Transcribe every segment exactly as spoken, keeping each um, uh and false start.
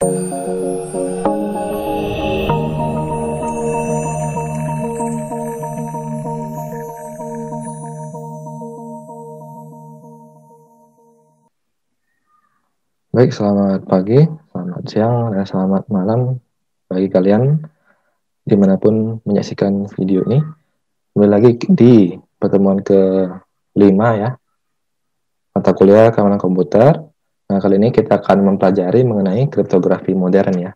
Baik, selamat pagi, selamat siang, dan selamat malam bagi kalian dimanapun menyaksikan video ini. Kembali lagi di pertemuan kelima ya, mata kuliah keamanan komputer. Nah, kali ini kita akan mempelajari mengenai kriptografi modern ya.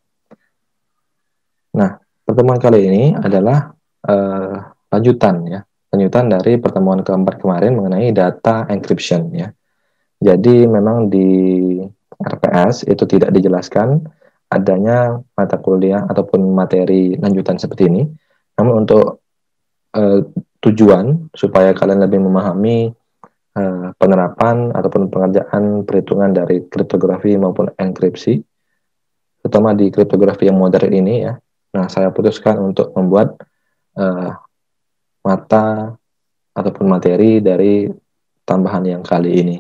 Nah, pertemuan kali ini adalah uh, lanjutan ya, lanjutan dari pertemuan keempat kemarin mengenai data encryption ya. Jadi memang di R P S itu tidak dijelaskan adanya mata kuliah ataupun materi lanjutan seperti ini. Namun untuk uh, tujuan supaya kalian lebih memahami uh, penerapan ataupun pengerjaan perhitungan dari kriptografi maupun enkripsi, terutama di kriptografi yang modern ini ya. Nah, saya putuskan untuk membuat uh, mata ataupun materi dari tambahan yang kali ini.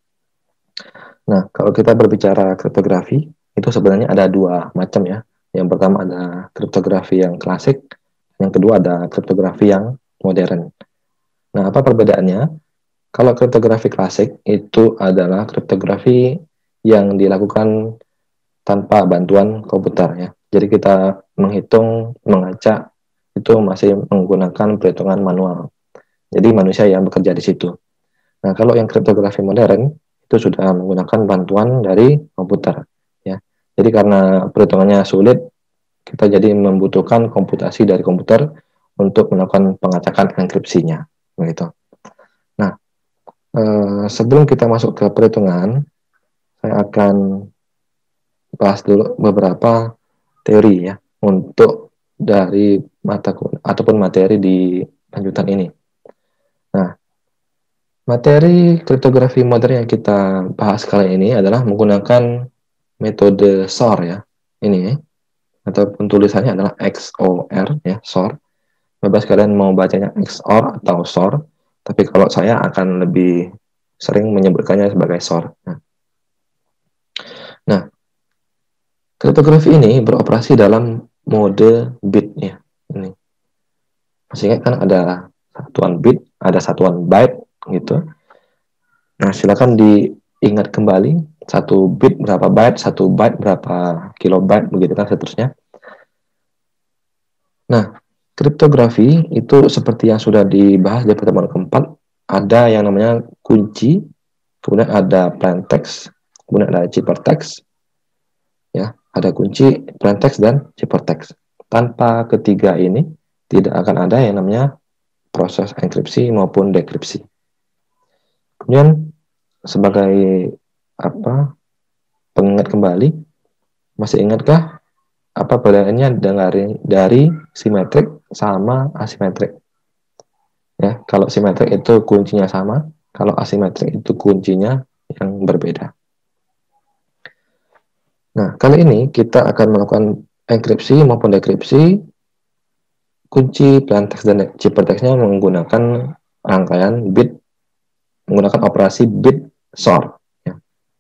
Nah, kalau kita berbicara kriptografi, itu sebenarnya ada dua macam ya. Yang pertama ada kriptografi yang klasik, yang kedua ada kriptografi yang modern. Nah, apa perbedaannya? Kalau kriptografi klasik itu adalah kriptografi yang dilakukan tanpa bantuan komputer ya. Jadi kita menghitung, mengacak itu masih menggunakan perhitungan manual. Jadi manusia yang bekerja di situ. Nah, kalau yang kriptografi modern itu sudah menggunakan bantuan dari komputer ya. Jadi karena perhitungannya sulit, kita jadi membutuhkan komputasi dari komputer untuk melakukan pengacakan enkripsinya begitu. Nah, eh, sebelum kita masuk ke perhitungan, saya akan bahas dulu beberapa teori ya untuk dari mata ataupun materi di lanjutan ini. Nah, materi kriptografi modern yang kita bahas kali ini adalah menggunakan metode S O R ya. Ini ataupun tulisannya adalah X O R ya, S O R. Bebas kalian mau bacanya X O R atau S O R, tapi kalau saya akan lebih sering menyebutkannya sebagai S O R. Nah, nah kriptografi ini beroperasi dalam mode bit ya. Ini. Masih ingat kan ada satuan bit, ada satuan byte gitu. Nah, silakan diingat kembali satu bit berapa byte, satu byte berapa kilobyte, begitu kan seterusnya. Nah, kriptografi itu seperti yang sudah dibahas di pertemuan keempat, ada yang namanya kunci, kemudian ada plaintext, kemudian ada ciphertext, ya, ada kunci, plaintext dan ciphertext. Tanpa ketiga ini tidak akan ada yang namanya proses enkripsi maupun dekripsi. Kemudian sebagai apa pengingat kembali, masih ingatkah apa perbedaannya dari dari simetrik sama asimetrik? Ya, kalau simetrik itu kuncinya sama, kalau asimetrik itu kuncinya yang berbeda. Nah, kali ini kita akan melakukan enkripsi maupun dekripsi kunci plaintext dan ciphertextnya menggunakan rangkaian bit, menggunakan operasi bit S O R. Ya.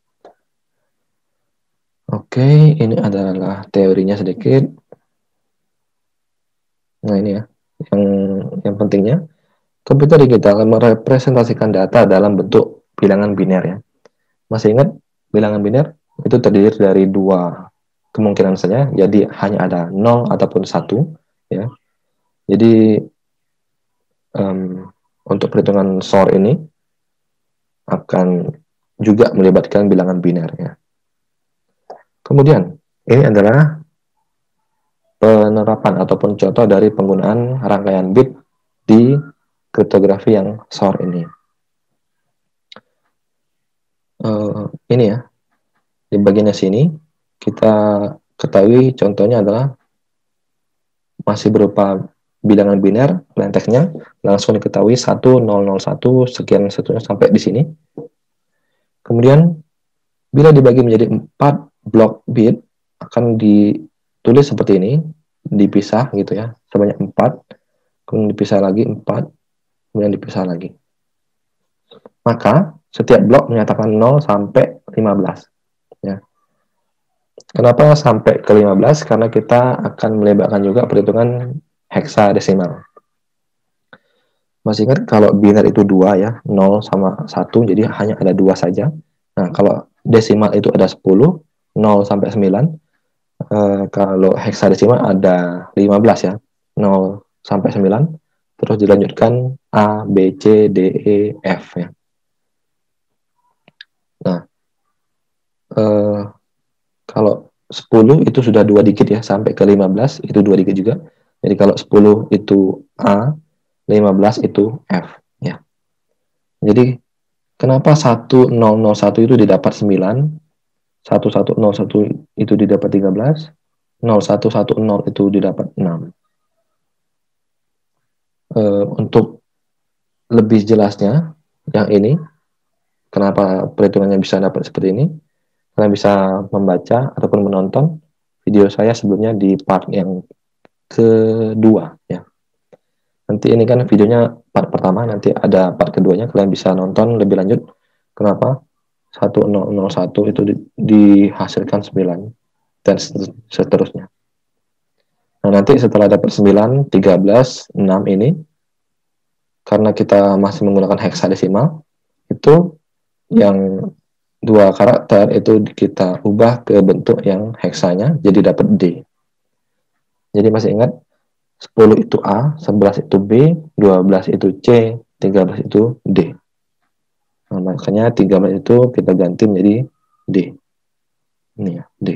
Oke, ini adalah teorinya sedikit. Nah, ini ya, yang yang pentingnya, komputer digital merepresentasikan data dalam bentuk bilangan biner ya. Masih ingat bilangan biner? Itu terdiri dari dua kemungkinan saja, jadi hanya ada nol ataupun satu ya. Jadi um, untuk perhitungan S O R ini akan juga melibatkan bilangan biner ya. Kemudian ini adalah penerapan ataupun contoh dari penggunaan rangkaian bit di kriptografi yang S O R ini. Uh, ini ya, di bagian sini kita ketahui contohnya adalah masih berupa bilangan biner, plaintext-nya langsung diketahui satu, nol, nol, satu, sekian seterusnya sampai di sini. Kemudian bila dibagi menjadi empat blok bit akan ditulis seperti ini, dipisah gitu ya, sebanyak empat, kemudian dipisah lagi empat, kemudian dipisah lagi. Maka setiap blok menyatakan nol sampai lima belas ya. Kenapa sampai ke lima belas? Karena kita akan melibatkan juga perhitungan heksadesimal. Masih ingat kalau biner itu dua ya, nol sama satu, jadi hanya ada dua saja. Nah, kalau desimal itu ada sepuluh, nol sampai sembilan. Eh, kalau heksadesimal ada lima belas ya, nol sampai sembilan. Terus dilanjutkan A, B, C, D, E, F ya. Nah, eh, kalau sepuluh itu sudah dua digit ya, sampai ke lima belas itu dua digit juga. Jadi kalau sepuluh itu A, lima belas itu F ya. Jadi kenapa satu nol nol satu itu didapat sembilan, satu satu nol satu itu didapat tiga belas, nol satu satu nol itu didapat enam. Uh, untuk lebih jelasnya, yang ini, kenapa perhitungannya bisa dapat seperti ini, kalian bisa membaca ataupun menonton video saya sebelumnya di part yang kedua ya. Nanti ini kan videonya part pertama, nanti ada part keduanya, kalian bisa nonton lebih lanjut kenapa satu nol nol satu itu di, dihasilkan sembilan dan seterusnya. Nah, nanti setelah dapat sembilan, tiga belas, enam ini, karena kita masih menggunakan heksadesimal, itu yang dua karakter itu kita ubah ke bentuk yang heksanya, jadi dapat D. Jadi masih ingat, sepuluh itu A, sebelas itu B, dua belas itu C, tiga belas itu D. Nah, makanya tiga belas itu kita ganti menjadi D. Ini ya, D.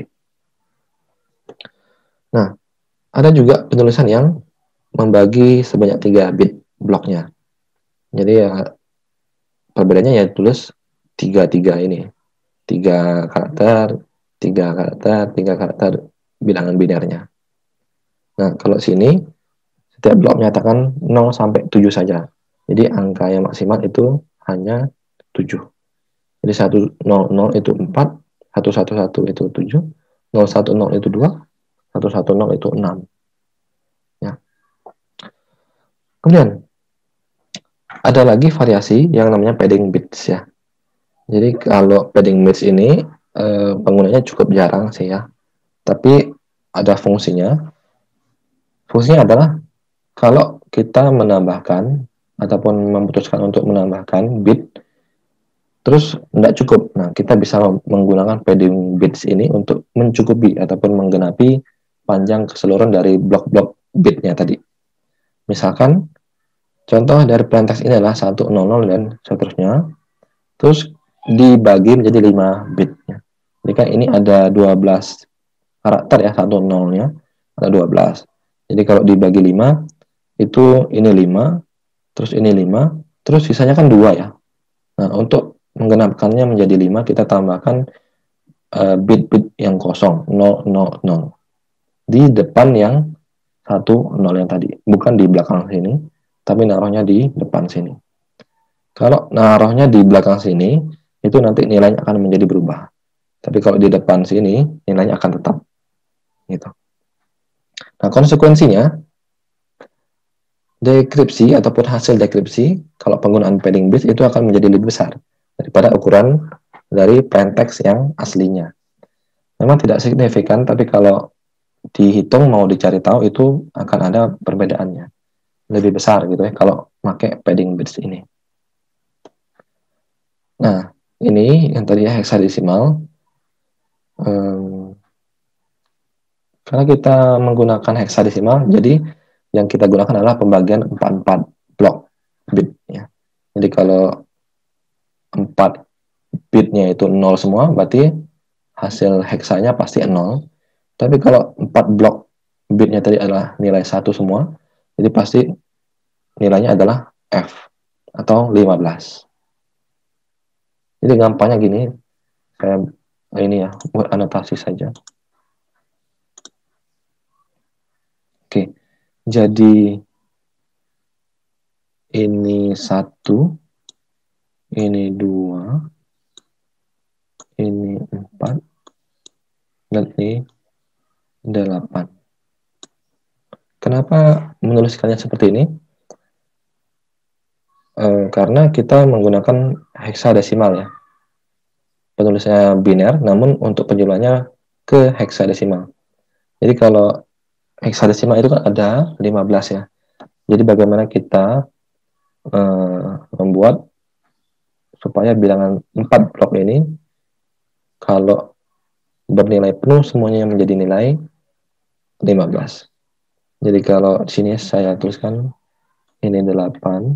Nah, ada juga penulisan yang membagi sebanyak tiga bit bloknya. Jadi ya perbedaannya ya tulis tiga tiga ini. Tiga karakter, tiga karakter, tiga karakter bilangan binarnya. Nah, kalau sini setiap blok menyatakan nol sampai tujuh saja. Jadi angka yang maksimal itu hanya tujuh. Jadi satu nol nol itu empat, satu satu satu itu tujuh, nol satu nol itu dua, satu satu nol itu enam. Ya. Kemudian ada lagi variasi yang namanya padding bits ya. Jadi kalau padding bits ini eh, penggunanya cukup jarang sih ya. Tapi ada fungsinya. Fungsinya adalah kalau kita menambahkan ataupun memutuskan untuk menambahkan bit, terus tidak cukup. Nah, kita bisa menggunakan padding bits ini untuk mencukupi ataupun menggenapi panjang keseluruhan dari blok-blok bitnya tadi. Misalkan, contoh dari plain text ini adalah seratus dan seterusnya. Terus dibagi menjadi lima bitnya. Jadi kan ini ada dua belas karakter ya, satu nolnya ada dua belas. Jadi kalau dibagi lima, itu ini lima, terus ini lima, terus sisanya kan dua ya. Nah, untuk menggenapkannya menjadi lima, kita tambahkan bit-bit uh, yang kosong, nol nol nol. Di depan yang satu nol yang tadi. Bukan di belakang sini, tapi naruhnya di depan sini. Kalau naruhnya di belakang sini, itu nanti nilainya akan menjadi berubah. Tapi kalau di depan sini, nilainya akan tetap. Gitu. Nah, konsekuensinya, dekripsi ataupun hasil dekripsi, kalau penggunaan padding bits itu akan menjadi lebih besar daripada ukuran dari plain text yang aslinya. Memang tidak signifikan, tapi kalau dihitung mau dicari tahu itu akan ada perbedaannya. Lebih besar gitu ya kalau pakai padding bits ini. Nah, ini yang tadi ya heksadesimal. Um, karena kita menggunakan heksadesimal, jadi yang kita gunakan adalah pembagian empat puluh empat blok bit ya. Jadi kalau empat bitnya itu nol semua, berarti hasil heksanya pasti nol. Tapi kalau empat blok bitnya tadi adalah nilai satu semua, jadi pasti nilainya adalah F atau lima belas. Jadi gampangnya gini, saya ini ya, buat anotasi saja. Oke, jadi ini satu, ini dua, ini empat, dan ini delapan. Kenapa menuliskannya seperti ini? E, karena kita menggunakan heksadesimal ya. Penulisannya biner, namun untuk penjumlahannya ke heksadesimal. Jadi kalau heksadesimal itu kan ada lima belas ya. Jadi bagaimana kita uh, membuat supaya bilangan empat blok ini kalau bernilai penuh semuanya menjadi nilai lima belas. Jadi kalau di sini saya tuliskan ini delapan,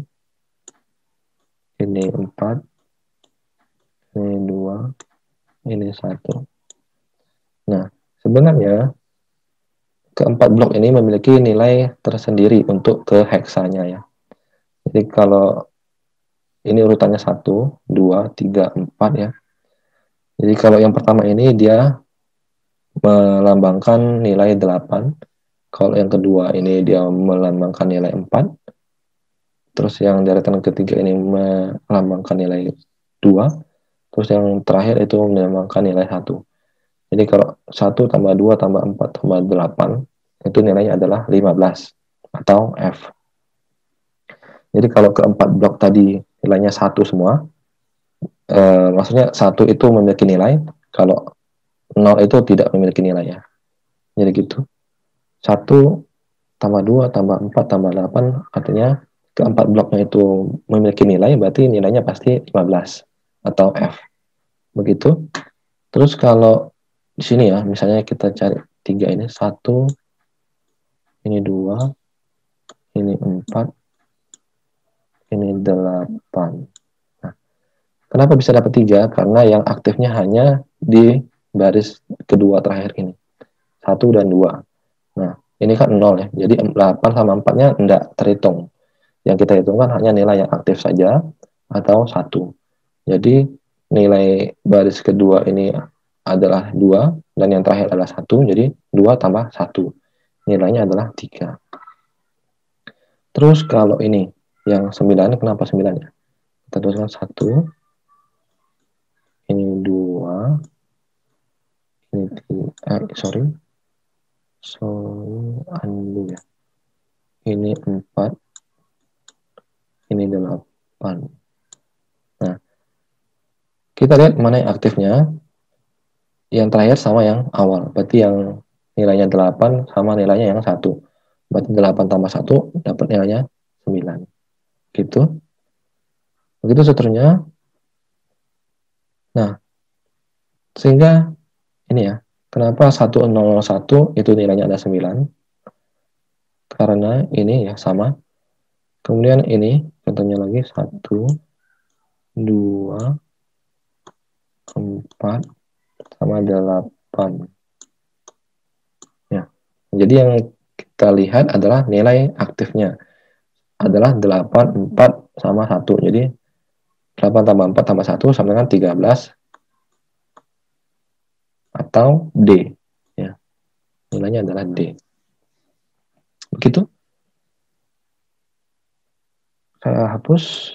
ini empat, ini dua, ini satu. Nah, sebenarnya keempat blok ini memiliki nilai tersendiri untuk ke heksanya ya. Jadi kalau ini urutannya satu, dua, tiga, empat ya. Jadi kalau yang pertama ini dia melambangkan nilai delapan. Kalau yang kedua ini dia melambangkan nilai empat. Terus yang deretan ketiga ini melambangkan nilai dua. Terus yang terakhir itu melambangkan nilai satu. Jadi kalau satu tambah dua tambah empat tambah delapan, itu nilainya adalah lima belas atau F. Jadi kalau keempat blok tadi nilainya satu semua, eh, maksudnya satu itu memiliki nilai, kalau nol itu tidak memiliki nilai ya. Jadi gitu. satu tambah dua tambah empat tambah delapan, artinya keempat bloknya itu memiliki nilai, berarti nilainya pasti lima belas atau F. Begitu. Terus kalau di sini ya, misalnya kita cari tiga ini, satu, ini dua, ini empat, ini delapan. Nah, kenapa bisa dapat tiga? Karena yang aktifnya hanya di baris kedua terakhir ini, satu dan dua. Nah, ini kan nol ya, jadi delapan sama empat-nya tidak terhitung. Yang kita hitungkan hanya nilai yang aktif saja atau satu. Jadi nilai baris kedua ini adalah dua dan yang terakhir adalah satu, jadi dua tambah satu. Nilainya adalah tiga. Terus kalau ini yang sembilan, kenapa sembilan ya? Kita tuliskan satu, ini dua, ini tiga, eh, sorry, sorry, undo ya. Ini empat, ini delapan. Nah, kita lihat mana yang aktifnya. Yang terakhir sama yang awal, berarti yang nilainya delapan sama nilainya yang satu. Berarti delapan tambah satu dapat nilainya sembilan. Gitu. Begitu seterusnya. Nah, sehingga ini ya, kenapa satu nol nol satu itu nilainya ada sembilan? Karena ini ya sama. Kemudian ini, contohnya lagi, satu, dua, empat, sama delapan. Ya. Jadi yang kita lihat adalah nilai aktifnya adalah delapan, empat, sama satu. Jadi delapan tambah empat tambah satu sama dengan tiga belas atau D. Ya. Nilainya adalah D. Begitu. Saya hapus.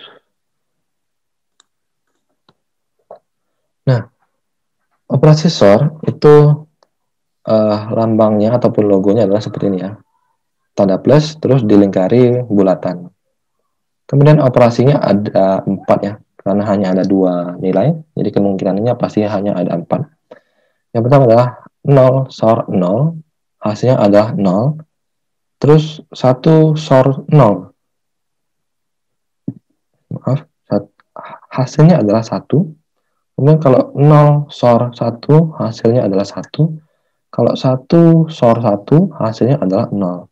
Nah, operasi S O R itu uh, lambangnya ataupun logonya adalah seperti ini ya. Tanda plus, terus dilingkari bulatan. Kemudian operasinya ada empat ya, karena hanya ada dua nilai, jadi kemungkinannya pasti hanya ada empat. Yang pertama adalah nol S O R nol, hasilnya adalah nol, terus satu S O R nol, maaf, hasilnya adalah satu. Kemudian kalau nol S O R satu, hasilnya adalah satu. Kalau satu S O R satu, hasilnya adalah nol.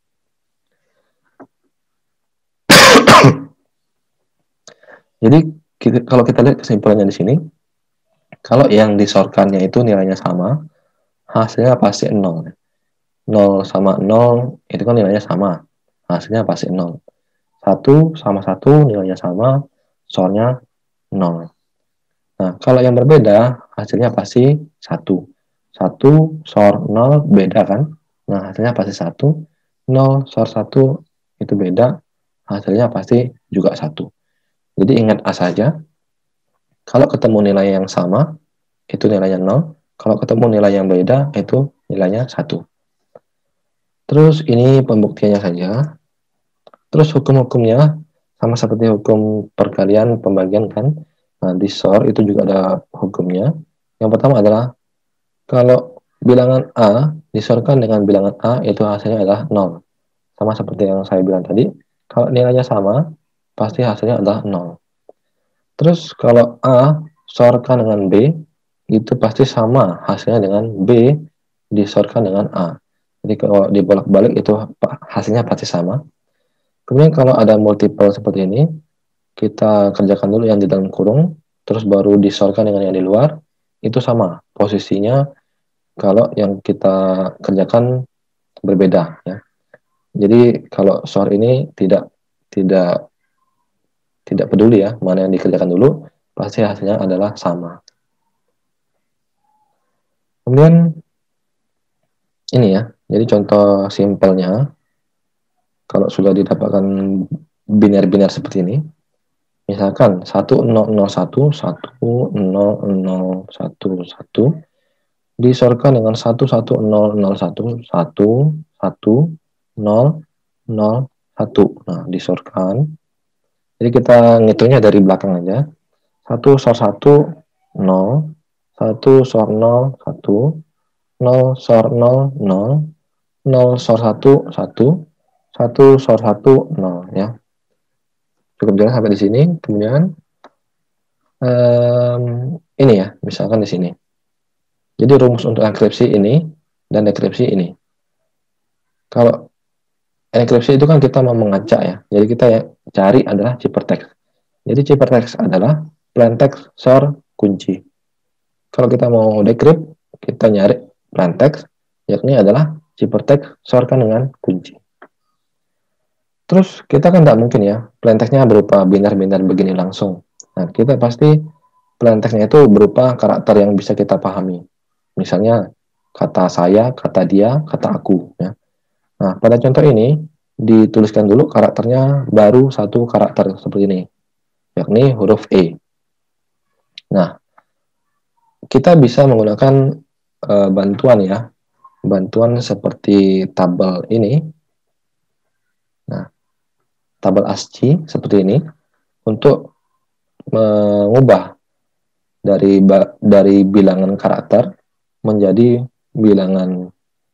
Jadi kita, kalau kita lihat kesimpulannya di sini, kalau yang disorkannya itu nilainya sama, hasilnya pasti nol. nol sama nol itu kan nilainya sama, hasilnya pasti nol. satu sama satu nilainya sama, S O R-nya nol. Nah, kalau yang berbeda, hasilnya pasti satu. satu S O R nol beda kan? Nah, hasilnya pasti satu. nol S O R satu itu beda, hasilnya pasti juga satu. Jadi ingat A saja, kalau ketemu nilai yang sama, itu nilainya nol. Kalau ketemu nilai yang beda, itu nilainya satu. Terus ini pembuktiannya saja. Terus hukum-hukumnya sama seperti hukum perkalian pembagian kan. Nah, di S O R itu juga ada hukumnya. Yang pertama adalah kalau bilangan A disorkan dengan bilangan A itu hasilnya adalah nol. Sama seperti yang saya bilang tadi, kalau nilainya sama, pasti hasilnya adalah nol. Terus kalau A sorkan dengan B, itu pasti sama hasilnya dengan B disorkan dengan A. Jadi kalau dibolak-balik itu hasilnya pasti sama. Kemudian kalau ada multiple seperti ini, kita kerjakan dulu yang di dalam kurung, terus baru disorkan dengan yang di luar, itu sama posisinya kalau yang kita kerjakan berbeda ya. Jadi kalau sor ini tidak tidak tidak peduli ya mana yang dikerjakan dulu, pasti hasilnya adalah sama. Kemudian ini ya, jadi contoh simpelnya kalau sudah didapatkan biner-biner seperti ini, misalkan satu nol nol satu satu nol nol satu satu disorkan dengan satu satu nol nol satu satu satu nol nol satu. Nah, disorkan. Jadi kita ngitungnya dari belakang aja. satu sor satu nol, satu sor nol satu, nol sor nol nol, nol sor satu satu, satu sor satu nol ya. Cukup jelas sampai di sini. Kemudian um, ini ya, misalkan di sini. Jadi rumus untuk enkripsi ini dan dekripsi ini. Kalau enkripsi itu kan kita mau mengacak ya. Jadi kita ya cari adalah ciphertext. Jadi ciphertext adalah plaintext sor kunci. Kalau kita mau decrypt, kita nyari plaintext, yakni adalah ciphertext sorkan dengan kunci. Terus kita kan tidak mungkin ya, plaintextnya berupa biner-biner begini langsung. Nah, kita pasti plaintextnya itu berupa karakter yang bisa kita pahami. Misalnya kata saya, kata dia, kata aku. Ya. Nah, pada contoh ini dituliskan dulu karakternya baru satu karakter seperti ini, yakni huruf E. Nah, kita bisa menggunakan uh, bantuan ya, bantuan seperti tabel ini. Nah, tabel A S C I I seperti ini untuk mengubah dari dari bilangan karakter menjadi bilangan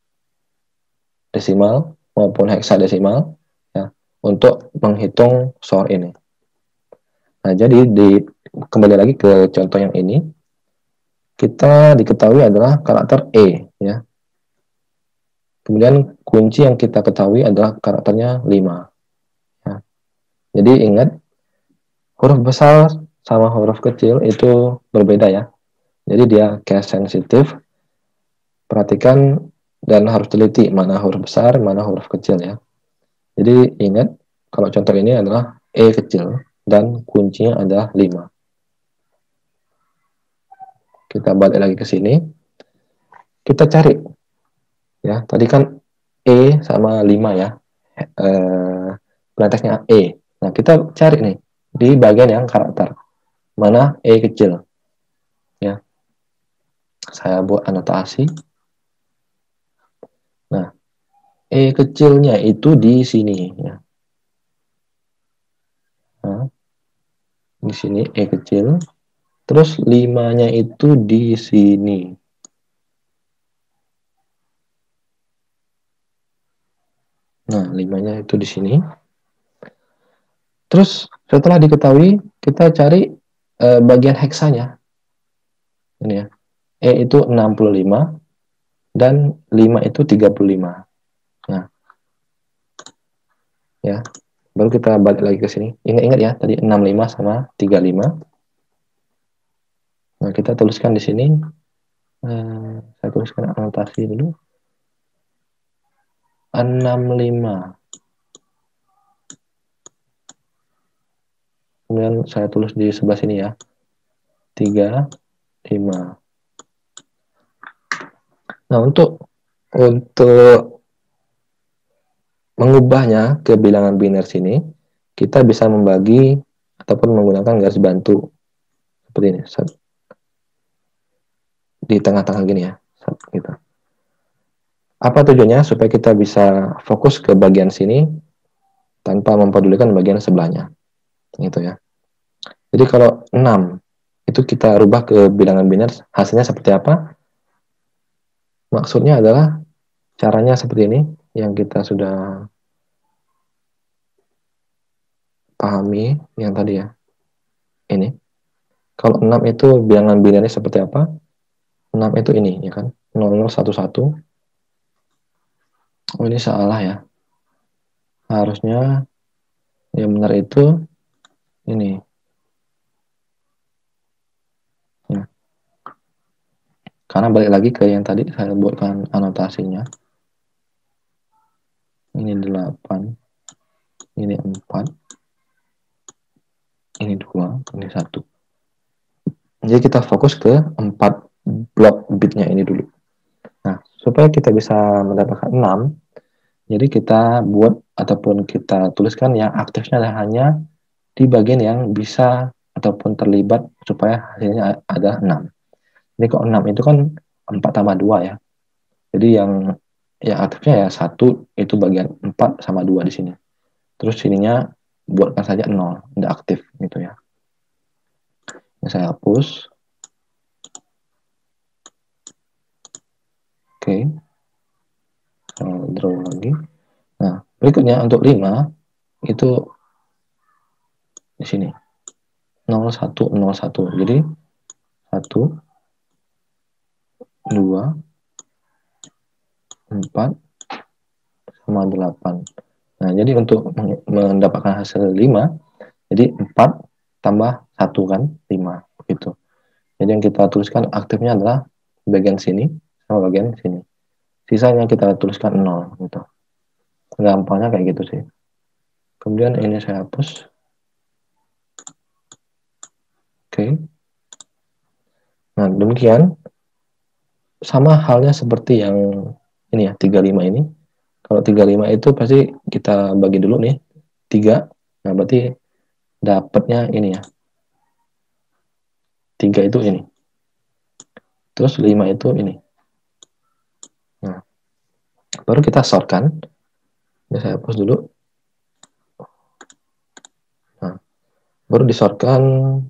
desimal maupun heksadesimal ya, untuk menghitung sor ini. Nah, jadi di kembali lagi ke contoh yang ini, kita diketahui adalah karakter E ya. Kemudian kunci yang kita ketahui adalah karakternya lima. Ya. Jadi ingat, huruf besar sama huruf kecil itu berbeda ya. Jadi dia case sensitif. Perhatikan dan harus teliti mana huruf besar, mana huruf kecil ya. Jadi ingat, kalau contoh ini adalah E kecil dan kuncinya adalah lima. Kita balik lagi ke sini. Kita cari. Ya, tadi kan E sama lima ya. Eh, plaintext-nya E. Nah, kita cari nih di bagian yang karakter. Mana E kecil. Ya. Saya buat anotasi. Nah, E kecilnya itu di sini ya. Nah, di sini E kecil. Terus limanya itu di sini. Nah, limanya itu di sini. Terus setelah diketahui, kita cari eh, bagian heksanya. Ini ya. E itu enam puluh lima dan lima itu tiga puluh lima. Nah. Ya. Baru kita balik lagi ke sini. Ingat-ingat ya, tadi enam puluh lima sama tiga puluh lima. Nah, kita tuliskan di sini. Eh, saya tuliskan anotasi dulu. enam puluh lima. Kemudian saya tulis di sebelah sini ya. tiga puluh lima. Nah, untuk untuk mengubahnya ke bilangan biner sini, kita bisa membagi ataupun menggunakan garis bantu seperti ini. Di tengah-tengah gini ya. Gitu. Apa tujuannya? Supaya kita bisa fokus ke bagian sini tanpa mempedulikan bagian sebelahnya. Gitu ya. Jadi kalau enam itu kita rubah ke bilangan biner, hasilnya seperti apa? Maksudnya adalah caranya seperti ini, yang kita sudah pahami yang tadi ya. Ini. Kalau enam itu bilangan binarnya seperti apa? enam itu ini, ya kan? nol nol satu satu. Oh, ini salah ya. Harusnya yang benar itu ini. Ya. Karena balik lagi ke yang tadi saya buatkan anotasinya. Ini delapan. Ini empat. Ini dua. Ini satu. Jadi kita fokus ke empat blok bitnya ini dulu. Nah, supaya kita bisa mendapatkan enam, jadi kita buat ataupun kita tuliskan yang aktifnya hanya di bagian yang bisa ataupun terlibat supaya hasilnya ada enam. Jadi kalau enam itu kan empat tambah dua ya. Jadi yang yang aktifnya ya satu itu bagian empat sama dua di sini. Terus sininya buatkan saja nol, tidak aktif gitu ya. Ini saya hapus. Oke. Saya draw lagi. Nah, berikutnya untuk lima itu di sini. nol satu nol satu. Jadi satu dua empat sama delapan. Nah, jadi untuk mendapatkan hasil lima, jadi empat tambah satu kan, lima. Gitu. Jadi yang kita tuliskan aktifnya adalah bagian sini sama bagian sini. Sisanya kita tuliskan nol. Gitu. Gampangnya kayak gitu sih. Kemudian ini saya hapus. Oke. Nah, demikian. Sama halnya seperti yang ini ya, tiga puluh lima ini. Kalau tiga puluh lima itu pasti kita bagi dulu nih, tiga. Nah, berarti dapatnya ini ya. tiga itu ini. Terus lima itu ini. Nah, baru kita sortkan. Ini saya hapus dulu. Nah, baru disortkan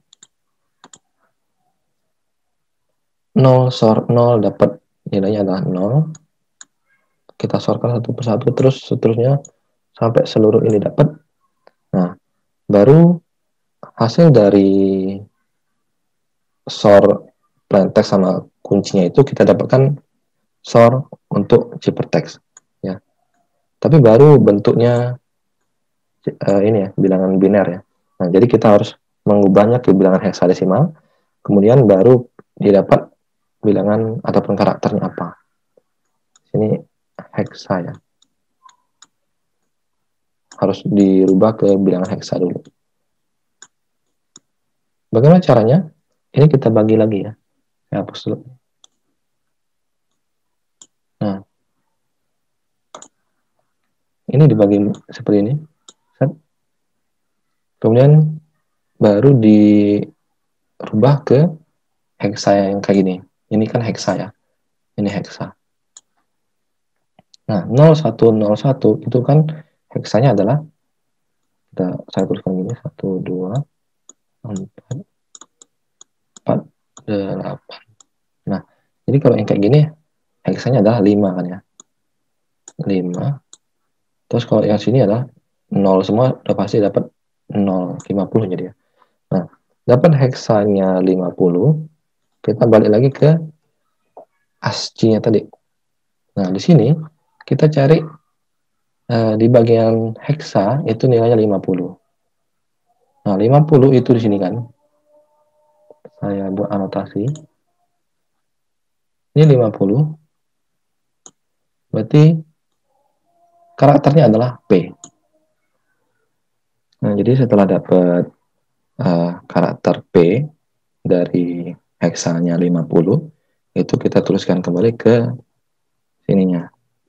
nol sort nol dapat nilainya adalah nol. Kita sortkan satu persatu terus seterusnya sampai seluruh ini dapat. Nah, baru hasil dari sort plaintext sama kuncinya itu kita dapatkan sort untuk ciphertext ya. Tapi baru bentuknya uh, ini ya, bilangan biner ya. Nah, jadi kita harus mengubahnya ke bilangan heksadesimal, kemudian baru didapat bilangan ataupun karakternya apa. Sini heksa ya. Harus dirubah ke bilangan heksa dulu. Bagaimana caranya? Ini kita bagi lagi ya. Saya hapus dulu. Nah, ini dibagi seperti ini. Set. Kemudian baru dirubah ke heksa yang kayak gini. Ini kan heksa ya. Ini heksa. Nah, nol satu nol satu itu kan heksanya adalah, kita, saya tuliskan gini, satu, dua, empat, empat, delapan. Nah, jadi kalau yang kayak gini, heksanya adalah lima kan ya. lima. Terus kalau yang sini adalah nol semua, udah pasti dapat nol, lima puluh jadi ya. Nah, dapat heksanya lima puluh, kita balik lagi ke A S C I-nya tadi. Nah, di sini kita cari uh, di bagian heksa itu nilainya lima puluh. Nah, lima puluh itu di sini kan. Saya buat anotasi. Ini lima puluh. Berarti karakternya adalah P. Nah, jadi setelah dapat uh, karakter P dari heksanya lima puluh, itu kita tuliskan kembali ke sininya.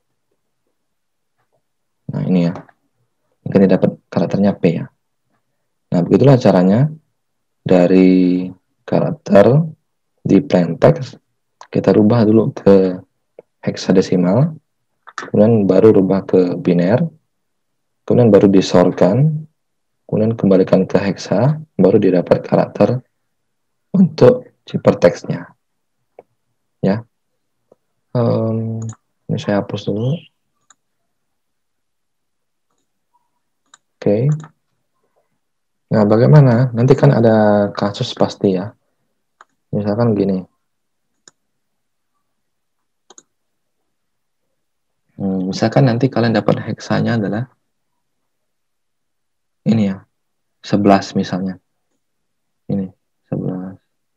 Nah, ini ya. Ini dapat karakternya P ya. Nah, begitulah caranya dari karakter di plaintext kita rubah dulu ke heksadesimal, kemudian baru rubah ke biner, kemudian baru disortkan, kemudian kembalikan ke heksa, baru didapat karakter untuk ciphertextnya. Ya. Um, ini saya hapus dulu. Oke. Okay. Nah, bagaimana? Nanti kan ada kasus pasti ya. Misalkan gini. Hmm, misalkan nanti kalian dapat heksanya adalah ini ya, sebelas misalnya. Ini, sebelas.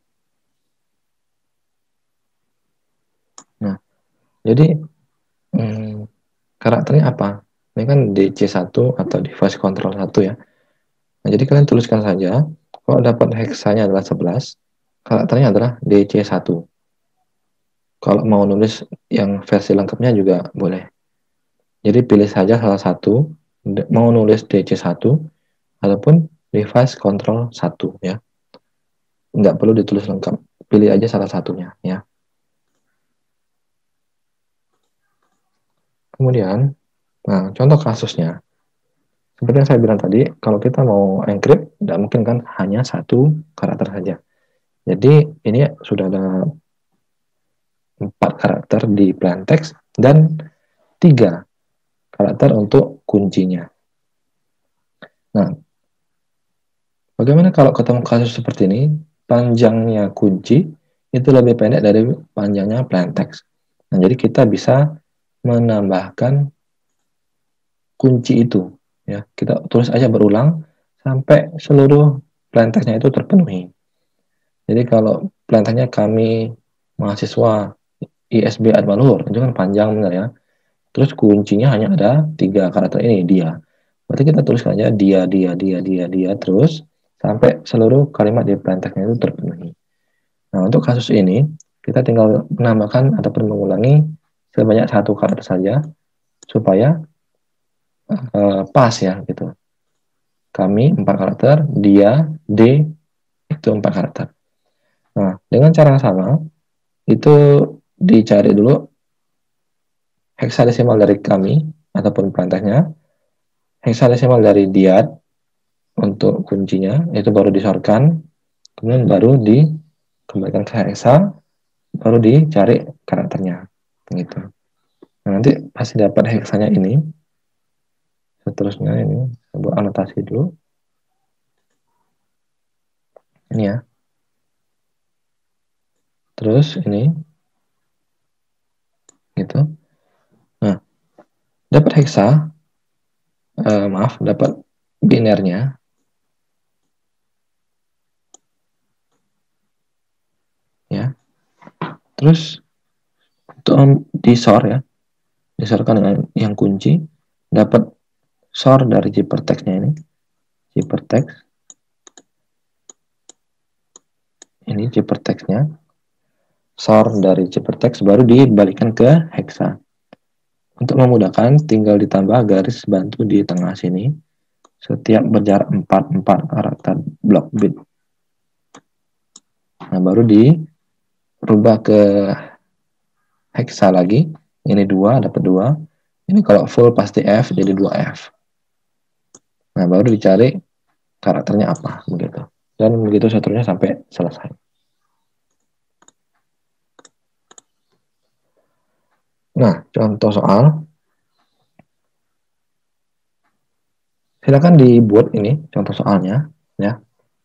Nah, jadi hmm, karakternya apa? Ini kan D C satu atau device control satu ya. Nah, jadi kalian tuliskan saja, kalau dapat heksanya adalah sebelas, karakternya adalah D C satu. Kalau mau nulis yang versi lengkapnya juga boleh. Jadi pilih saja salah satu, mau nulis D C satu, ataupun device control satu ya. Nggak perlu ditulis lengkap, pilih aja salah satunya ya. Kemudian, nah contoh kasusnya, seperti yang saya bilang tadi, kalau kita mau encrypt, tidak mungkin kan hanya satu karakter saja. Jadi ini sudah ada empat karakter di plaintext dan tiga karakter untuk kuncinya. Nah, bagaimana kalau ketemu kasus seperti ini, panjangnya kunci itu lebih pendek dari panjangnya plaintext. Nah, jadi kita bisa menambahkan kunci itu. Ya, kita tulis aja berulang sampai seluruh plaintextnya itu terpenuhi. Jadi kalau plaintextnya kami mahasiswa I S B Atma Luhur, itu kan panjang benar ya. Terus kuncinya hanya ada tiga karakter ini, dia. Berarti kita tuliskan aja dia, dia, dia, dia, dia, terus sampai seluruh kalimat di plaintextnya itu terpenuhi. Nah, untuk kasus ini, kita tinggal menambahkan ataupun mengulangi sebanyak satu karakter saja, supaya uh, pas ya, gitu. Kami empat karakter, dia, D, itu empat karakter. Nah, dengan cara yang sama, itu dicari dulu heksadesimal dari kami, ataupun plaintextnya, heksadesimal dari diat, untuk kuncinya, itu baru disortkan, kemudian baru dikembalikan ke heksa, baru dicari karakternya, gitu. Nah, nanti pasti dapat heksanya ini. Seterusnya ini, saya buat anotasi dulu. Ini ya. Terus ini, gitu. Nah, dapat heksa, eh, maaf, dapat binernya. Ya. Terus untuk disor ya, disorkan dengan yang kunci, dapat sor dari ciphertext-nya ini, ciphertext, ini ciphertext-nya, sor dari ciphertext baru dibalikan ke heksa. Untuk memudahkan, tinggal ditambah garis bantu di tengah sini, setiap berjarak empat empat karakter blok bit. Nah, baru dirubah ke heksa lagi, ini dua, dapat dua. Ini kalau full pasti F, jadi dua F. Nah, baru dicari karakternya apa, begitu. Dan begitu seterusnya sampai selesai. Nah, contoh soal. Silakan dibuat ini, contoh soalnya. Ya.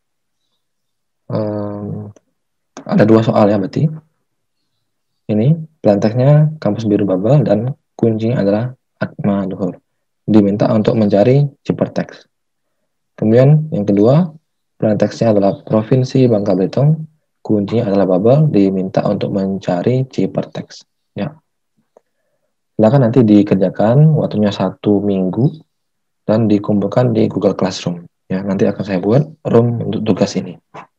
Um, ada dua soal ya, berarti. Ini, plaintextnya kampus biru Babel, dan kuncinya adalah Atma Luhur. Diminta untuk mencari ciphertext. Kemudian yang kedua, plaintextnya adalah Provinsi Bangka Belitung, kuncinya adalah Babel, diminta untuk mencari ciphertext. Ya. Silakan nanti dikerjakan, waktunya satu minggu, dan dikumpulkan di Google Classroom. Ya, nanti akan saya buat room untuk tugas ini.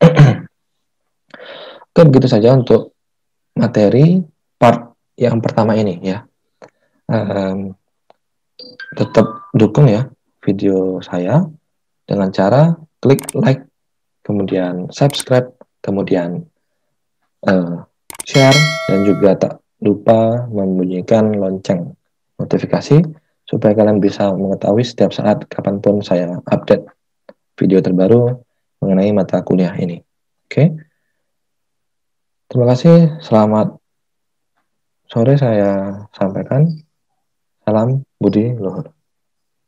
Oke, begitu saja untuk materi part yang pertama ini ya. Um, tetap dukung ya video saya dengan cara klik like, kemudian subscribe, kemudian uh, share, dan juga tak lupa membunyikan lonceng notifikasi supaya kalian bisa mengetahui setiap saat kapanpun saya update video terbaru mengenai mata kuliah ini. Oke, terima kasih, selamat sore saya sampaikan. Salam Budi Luhur.